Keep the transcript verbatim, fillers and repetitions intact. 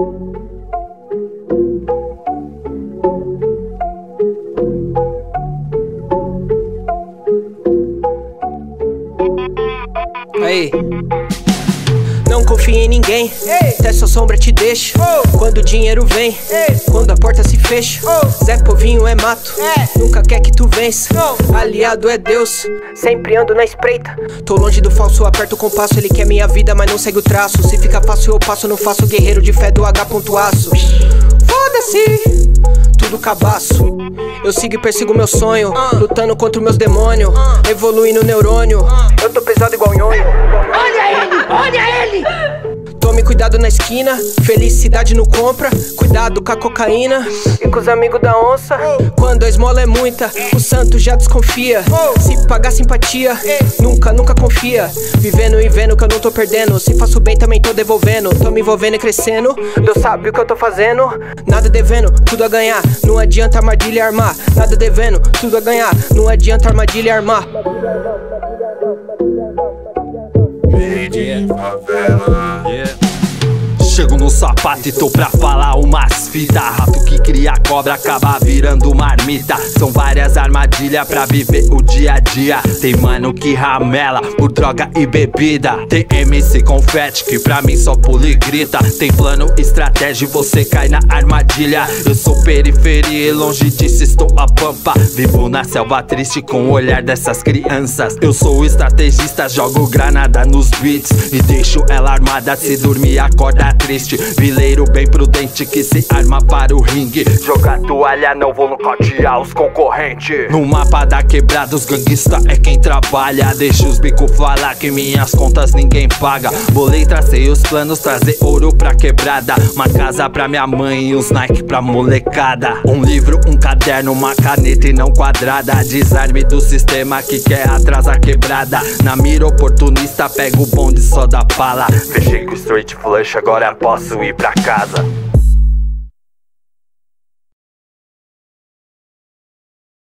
Aí. Não confia em ninguém, até sua sombra te deixa. Quando o dinheiro vem, quando a porta se fecha. Zé Povinho é mato, nunca quer que tu vença. Aliado é Deus, sempre ando na espreita. Tô longe do falso, aperto o compasso. Ele quer minha vida, mas não segue o traço. Se fica fácil eu passo, não faço. Guerreiro de fé do H ponto aço. Foda-se, tudo cabaço. Eu sigo e persigo meu sonho, lutando contra os meus demônios, evoluindo o neurônio. Eu tô pesado igual nhonho. Olha ele, olha ele! Tome cuidado na esquina, felicidade não compra. Cuidado com a cocaína e com os amigos da onça. Quando a esmola é muita, o santo já desconfia. Se pagar simpatia, nunca, nunca confia. Vivendo e vendo que eu não tô perdendo. Se faço bem também tô devolvendo. Tô me envolvendo e crescendo. Deus sabe o que eu tô fazendo. Nada devendo, tudo a ganhar. Não adianta armadilha armar. Nada devendo, tudo a ganhar. Não adianta armadilha armar. Made favela. Yeah. Chego no sapato e tô pra falar umas fitas. Rato que cria cobra acaba virando marmita. São várias armadilhas pra viver o dia a dia. Tem mano que ramela por droga e bebida. Tem M C confete que pra mim só pula e grita. Tem plano, estratégia e você cai na armadilha. Eu sou periferia e longe disso estou a pampa. Vivo na selva triste com o olhar dessas crianças. Eu sou o estrategista, jogo granada nos beats e deixo ela armada, se dormir acorda triste. Vileiro bem prudente que se arma para o ringue. Jogar toalha não vou nocautear os concorrentes. No mapa da quebrada os ganguista é quem trabalha. Deixa os bico falar que minhas contas ninguém paga. Bolei, tracei os planos, trazer ouro pra quebrada. Uma casa pra minha mãe e uns Nike pra molecada. Um livro, um caderno, uma caneta e não quadrada. Desarme do sistema que quer atrasar a quebrada. Na mira oportunista pego o bonde só da pala. Fechei com o straight flush, agora posso ir pra casa.